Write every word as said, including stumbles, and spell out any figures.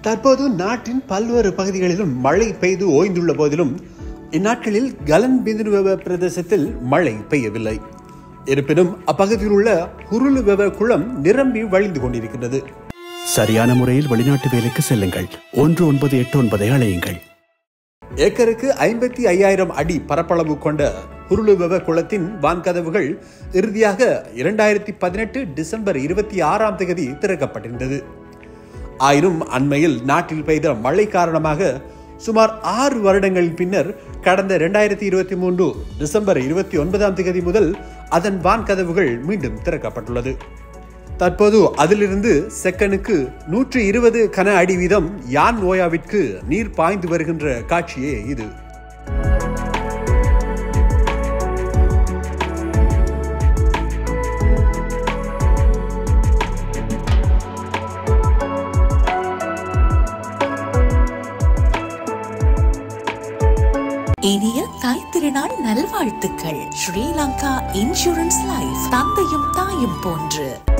தற்போது நாட்டின் பல்வேறு பகுதிகளிலும் மழை பெய்து ஓய்ந்துள்ள போதிலும் இந்நாட்களில் கலன் பிந்துனுவெவ பிரதேசத்தில் மழை பெய்யவில்லை. இருப்பினும் அப்பகுதியில் உள்ள ஹுருலுவெவ குளம் நிரம்பி வழிந்து கொண்டிருக்கிறது. சரியான முறையில் வெளிநாட்டு வேலைக்கு செல்லுங்கள். ஒன்று ஒன்பது எட்டு ஒன்பதை அழையுங்கள். ஏக்கருக்கு ஐம்பத்தி ஐயாயிரம் அடி பரப்பளவு கொண்ட ஹுருலுவெவ குளத்தின் வான்கதவுகள் இறுதியாக இரண்டாயிரத்தி பதினெட்டு டிசம்பர் இருபத்தி ஆறாம் தேதி திறக்கப்பட்டிருந்தது. ஆயினும் அண்மையில் நாட்டில் பெய்த மழை காரணமாக சுமார் ஆறு வருடங்களின் பின்னர் கடந்த இரண்டாயிரத்தி இருபத்தி மூன்று டிசம்பர் இருபத்தி ஒன்பதாம் தேதி முதல் அதன் வான்கதவுகள் மீண்டும் திறக்கப்பட்டுள்ளது. தற்போது அதிலிருந்து செகண்டுக்கு நூற்றி இருபது கன அடி வீதம் யான் ஓயாவிற்கு நீர் பாய்ந்து வருகின்ற காட்சியே இது. இனிய தாய்த்திருநாள் நல்வாழ்த்துக்கள். ஸ்ரீலங்கா இன்சூரன்ஸ் லைஃப், தந்தையும் தாயும் போன்று.